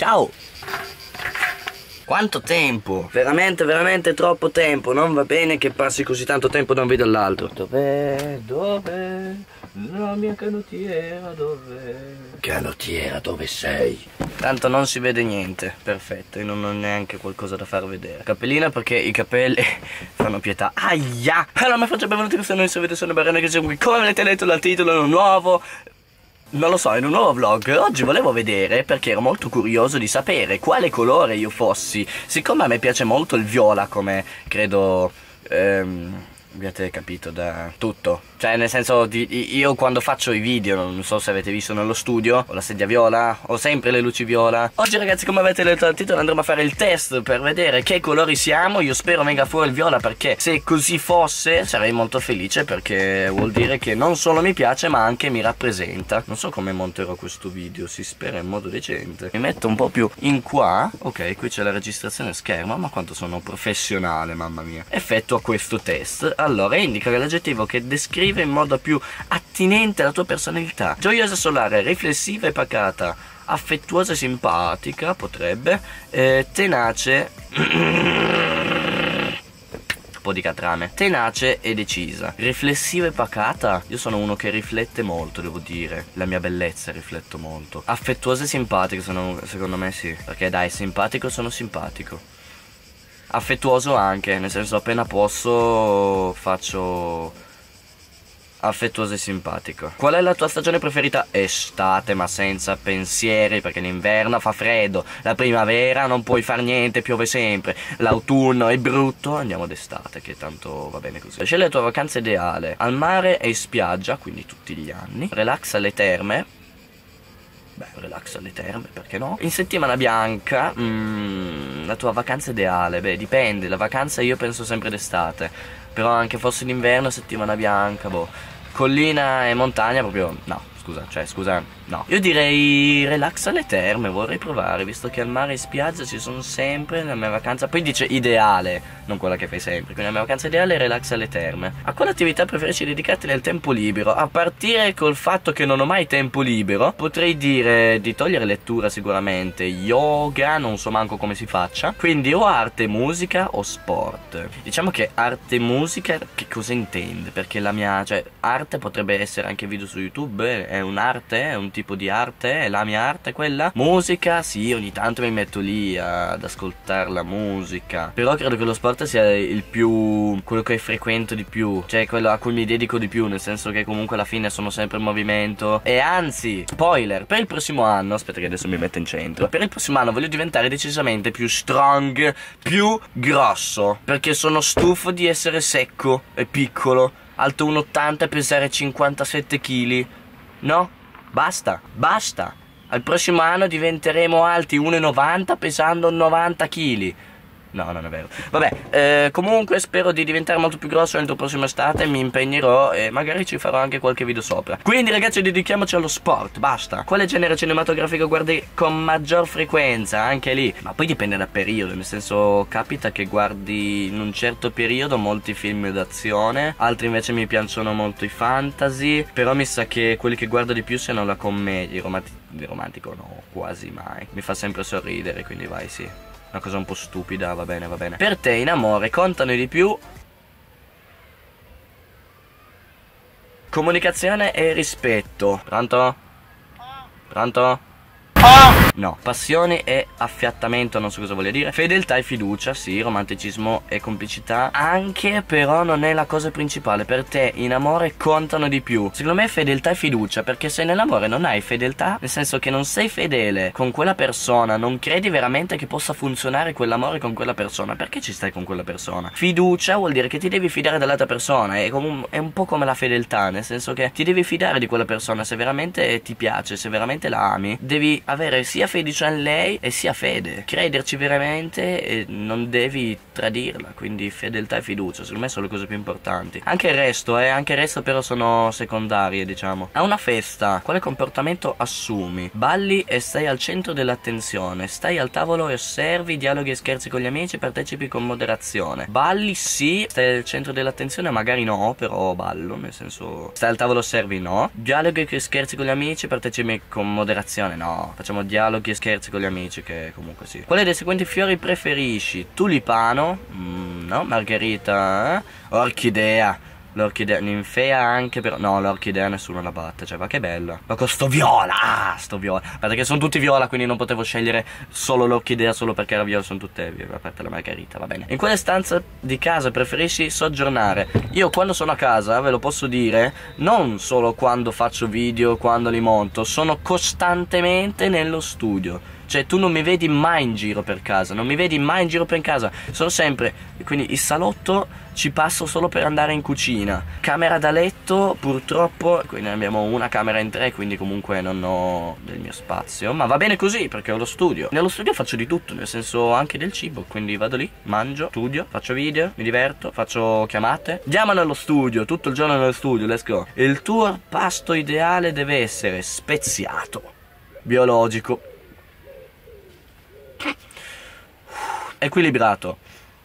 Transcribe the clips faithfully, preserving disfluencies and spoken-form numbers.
Ciao. Quanto tempo? Veramente, veramente troppo tempo. Non va bene che passi così tanto tempo da un video all'altro. Dov'è? Dov'è? La mia canottiera dov'è? Canottiera, dove sei? Tanto non si vede niente. Perfetto, io non ho neanche qualcosa da far vedere. Cappellina perché i capelli fanno pietà. Aia! Allora mi faccio benvenuti questi nuovi video, sono Barone che sono qui. Come avete letto dal titolo, un nuovo... Non lo so, in un nuovo vlog. Oggi volevo vedere, perché ero molto curioso di sapere quale colore io fossi. Siccome a me piace molto il viola, come credo ehm, abbiate capito da tutto. Cioè nel senso, di, io quando faccio i video, non so se avete visto nello studio, ho la sedia viola, ho sempre le luci viola. Oggi ragazzi, come avete letto dal titolo, andremo a fare il test per vedere che colori siamo. Io spero venga fuori il viola, perché se così fosse sarei molto felice, perché vuol dire che non solo mi piace ma anche mi rappresenta. Non so come monterò questo video, si spera in modo decente. Mi metto un po' più in qua. Ok, qui c'è la registrazione schermo, ma quanto sono professionale, mamma mia. Effettua questo test. Allora, indica l'aggettivo che descrive in modo più attinente alla tua personalità. Gioiosa, solare, riflessiva e pacata, affettuosa e simpatica, potrebbe, eh, tenace un po' di catrame, tenace e decisa, riflessiva e pacata. Io sono uno che riflette molto, devo dire, la mia bellezza rifletto molto. Affettuosa e simpatica, sono, secondo me sì, perché dai, simpatico sono simpatico. Affettuoso anche, nel senso appena posso faccio affettuoso e simpatico. Qual è la tua stagione preferita? Estate, ma senza pensieri, perché l'inverno fa freddo, la primavera non puoi far niente, piove sempre, l'autunno è brutto, andiamo d'estate che tanto va bene così. Scegli la tua vacanza ideale: al mare e in spiaggia, quindi tutti gli anni. Relax alle terme. Beh, relax alle terme, perché no? In settimana bianca, mm, la tua vacanza ideale? Beh, dipende, la vacanza io penso sempre d'estate, però anche fosse d'inverno, settimana bianca, boh. Collina e montagna proprio, no, scusa, cioè scusa, no. Io direi relax alle terme, vorrei provare, visto che al mare e spiaggia ci sono sempre nella mia vacanza. Poi dice ideale, non quella che fai sempre, quindi la mia vacanza ideale è relax alle terme. A quale attività preferisci dedicarti nel tempo libero? A partire col fatto che non ho mai tempo libero, potrei dire di togliere lettura sicuramente, yoga, non so manco come si faccia, quindi o arte, musica o sport. Diciamo che arte e musica, che cosa intende? Perché la mia, cioè, arte potrebbe essere anche video su YouTube, è un'arte, è un tipo di arte, è la mia arte quella. Musica, sì, ogni tanto mi metto lì ad ascoltare la musica, però credo che lo sport sia il più, quello che frequento di più, cioè quello a cui mi dedico di più, nel senso che comunque alla fine sono sempre in movimento. E anzi, spoiler, per il prossimo anno, aspetta che adesso mi metto in centro, per il prossimo anno voglio diventare decisamente più strong, più grosso, perché sono stufo di essere secco e piccolo, alto uno e ottanta e pesare cinquantasette chili. No? Basta, basta. Al prossimo anno diventeremo alti uno e novanta pesando novanta chili. No, non è vero. Vabbè, eh, comunque spero di diventare molto più grosso entro la prossima estate. Mi impegnerò e magari ci farò anche qualche video sopra. Quindi ragazzi, dedichiamoci allo sport, basta. Quale genere cinematografico guardi con maggior frequenza? Anche lì, ma poi dipende dal periodo. Nel senso, capita che guardi in un certo periodo molti film d'azione, altri invece mi piacciono molto i fantasy. Però mi sa che quelli che guardo di più siano la commedia. Di romantico no, quasi mai. Mi fa sempre sorridere, quindi vai, sì. Una cosa un po' stupida, va bene, va bene. Per te in amore contano di più comunicazione e rispetto. Pronto? Pronto? No. Passioni e affiattamento, non so cosa voglia dire. Fedeltà e fiducia, sì. Romanticismo e complicità anche, però non è la cosa principale. Per te in amore contano di più, secondo me, fedeltà e fiducia, perché se nell'amore non hai fedeltà, nel senso che non sei fedele con quella persona, non credi veramente che possa funzionare quell'amore con quella persona, perché ci stai con quella persona? Fiducia vuol dire che ti devi fidare dell'altra persona. È, un, è un po' come la fedeltà, nel senso che ti devi fidare di quella persona. Se veramente ti piace, se veramente la ami, devi avere sia fiducia in lei e sia fede, crederci veramente, e non devi tradirla, quindi fedeltà e fiducia, secondo me sono le cose più importanti. Anche il resto, eh, anche il resto però sono secondarie, diciamo. A una festa, quale comportamento assumi? Balli e stai al centro dell'attenzione, stai al tavolo e osservi, dialoghi e scherzi con gli amici, partecipi con moderazione. Balli sì, stai al centro dell'attenzione, magari no, però ballo, nel senso, stai al tavolo e osservi, no. Dialoghi e scherzi con gli amici, partecipi con moderazione, no. Facciamo dialoghi e scherzi con gli amici, che comunque sì. Quale dei seguenti fiori preferisci? Tulipano? Mm, no. Margherita? Eh? Orchidea. L'orchidea, ninfea anche però. No, l'orchidea nessuno la batte. Cioè, ma che bella. Ma con sto viola. Ah, sto viola. Guarda che sono tutti viola, quindi non potevo scegliere solo l'orchidea solo perché era viola. Sono tutte viola, a parte la margherita, va bene. In quale stanza di casa preferisci soggiornare? Io quando sono a casa, ve lo posso dire, non solo quando faccio video, quando li monto, sono costantemente nello studio. Cioè tu non mi vedi mai in giro per casa, non mi vedi mai in giro per casa, sono sempre, quindi il salotto ci passo solo per andare in cucina. Camera da letto purtroppo, quindi abbiamo una camera in tre, quindi comunque non ho del mio spazio, ma va bene così perché ho lo studio. Nello studio faccio di tutto, nel senso anche del cibo, quindi vado lì, mangio, studio, faccio video, mi diverto, faccio chiamate. Andiamo nello studio, tutto il giorno nello studio, let's go. Il tuo pasto ideale deve essere speziato, biologico, equilibrato,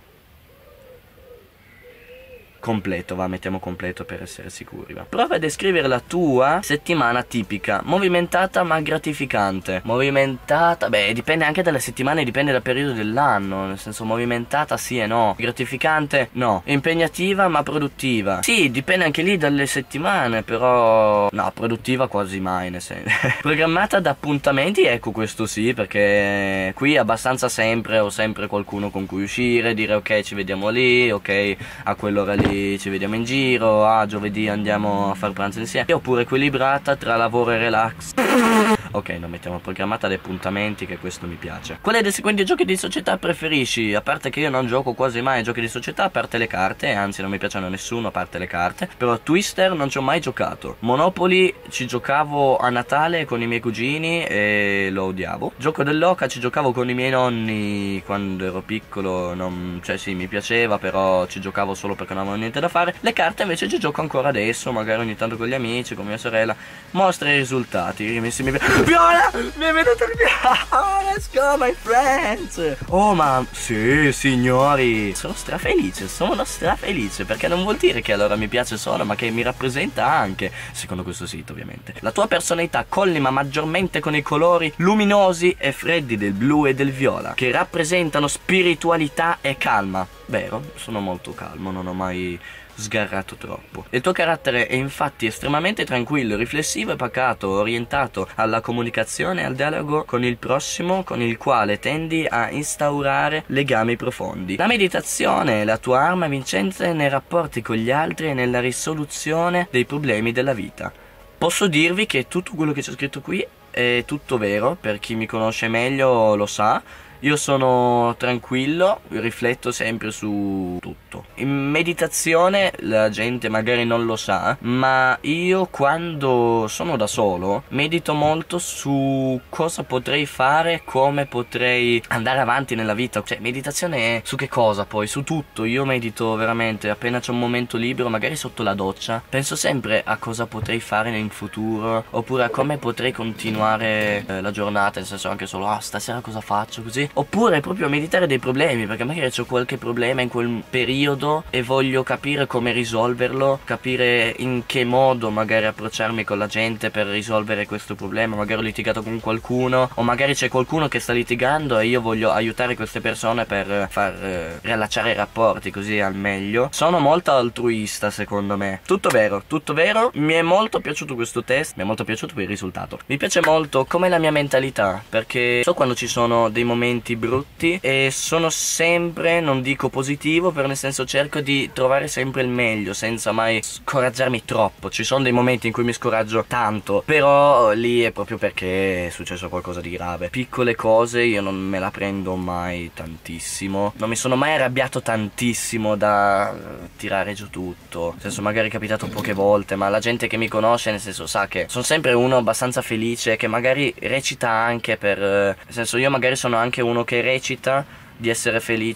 completo, va, mettiamo completo per essere sicuri, va. Prova a descrivere la tua settimana tipica. Movimentata ma gratificante. Movimentata, beh, dipende anche dalle settimane, dipende dal periodo dell'anno. Nel senso, movimentata sì e no. Gratificante no. Impegnativa ma produttiva. Sì, dipende anche lì dalle settimane, però no, produttiva quasi mai, nel senso. Programmata da appuntamenti, ecco, questo sì, perché qui abbastanza sempre ho sempre qualcuno con cui uscire, dire ok ci vediamo lì, ok a quell'ora lì ci vediamo in giro, ah giovedì andiamo a far pranzo insieme. Oppure equilibrata tra lavoro e relax. Ok, non mettiamo programmata ad appuntamenti, che questo mi piace. Quali dei seguenti giochi di società preferisci? A parte che io non gioco quasi mai a giochi di società, a parte le carte, anzi non mi piacciono nessuno a parte le carte. Però Twister non ci ho mai giocato. Monopoly ci giocavo a Natale con i miei cugini e lo odiavo. Gioco dell'oca ci giocavo con i miei nonni quando ero piccolo, non, cioè sì mi piaceva, però ci giocavo solo perché non avevo niente da fare. Le carte invece ci gioco ancora adesso, magari ogni tanto con gli amici, con mia sorella. Mostra i risultati, mi, mi, viola, mi è venuto il viola, let's go my friends. Oh ma, sì signori, sono strafelice, sono strafelice, perché non vuol dire che allora mi piace solo, ma che mi rappresenta anche, secondo questo sito ovviamente. La tua personalità collima maggiormente con i colori luminosi e freddi del blu e del viola, che rappresentano spiritualità e calma. Vero, sono molto calmo, non ho mai sgarrato troppo. Il tuo carattere è infatti estremamente tranquillo, riflessivo e pacato, orientato alla comunicazione e al dialogo con il prossimo, con il quale tendi a instaurare legami profondi. La meditazione è la tua arma vincente nei rapporti con gli altri e nella risoluzione dei problemi della vita. Posso dirvi che tutto quello che c'è scritto qui è tutto vero, per chi mi conosce meglio lo sa. Io sono tranquillo, rifletto sempre su tutto. In meditazione la gente magari non lo sa, ma io quando sono da solo medito molto su cosa potrei fare, come potrei andare avanti nella vita. Cioè, meditazione è su che cosa poi? Su tutto. Io medito veramente appena c'è un momento libero, magari sotto la doccia. Penso sempre a cosa potrei fare in futuro, oppure a come potrei continuare eh, la giornata, nel senso anche solo, ah, stasera cosa faccio, così. Oppure proprio meditare dei problemi, perché magari c'ho qualche problema in quel periodo e voglio capire come risolverlo, capire in che modo magari approcciarmi con la gente per risolvere questo problema. Magari ho litigato con qualcuno, o magari c'è qualcuno che sta litigando e io voglio aiutare queste persone per far eh, riallacciare i rapporti così al meglio. Sono molto altruista, secondo me. Tutto vero, tutto vero. Mi è molto piaciuto questo test, mi è molto piaciuto il risultato. Mi piace molto come la mia mentalità, perché so quando ci sono dei momenti brutti e sono sempre, non dico positivo, però nel senso cerco di trovare sempre il meglio senza mai scoraggiarmi troppo. Ci sono dei momenti in cui mi scoraggio tanto, però lì è proprio perché è successo qualcosa di grave. Piccole cose io non me la prendo mai tantissimo, non mi sono mai arrabbiato tantissimo da tirare giù tutto. Nel senso, magari è capitato poche volte, ma la gente che mi conosce nel senso sa che sono sempre uno abbastanza felice, che magari recita anche per, nel senso, io magari sono anche uno che recita di essere felice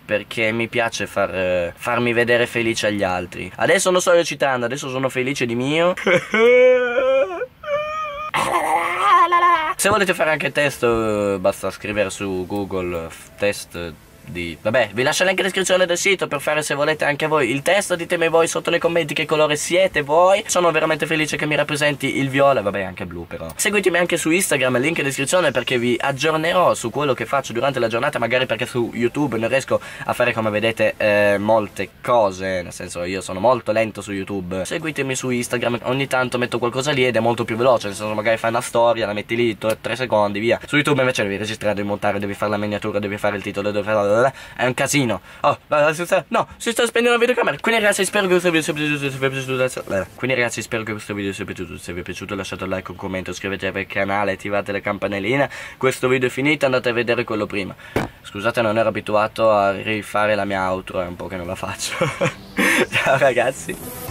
perché mi piace far, farmi vedere felice agli altri. Adesso non sto recitando, adesso sono felice di mio. Se volete fare anche testo, basta scrivere su Google test di... Vabbè, vi lascio il link in descrizione del sito per fare, se volete, anche voi il testo. Ditemi voi sotto nei commenti che colore siete voi. Sono veramente felice che mi rappresenti il viola, vabbè anche blu però. Seguitemi anche su Instagram, link in descrizione, perché vi aggiornerò su quello che faccio durante la giornata. Magari perché su YouTube non riesco a fare, come vedete, eh, molte cose, nel senso io sono molto lento su YouTube. Seguitemi su Instagram, ogni tanto metto qualcosa lì ed è molto più veloce, nel senso magari fai una storia, la metti lì tre secondi, via. Su YouTube invece devi registrare, devi montare, devi fare la miniatura, devi fare il titolo, devi fare... È un casino. Oh, no, si sta spegnendo la videocamera. Quindi ragazzi, spero che questo video sia piaciuto. Quindi ragazzi, spero che questo video sia piaciuto. Se vi è piaciuto lasciate un like, un commento, iscrivetevi al canale, attivate la campanellina. Questo video è finito, andate a vedere quello prima. Scusate, non ero abituato a rifare la mia outro, è un po' che non la faccio. Ciao ragazzi.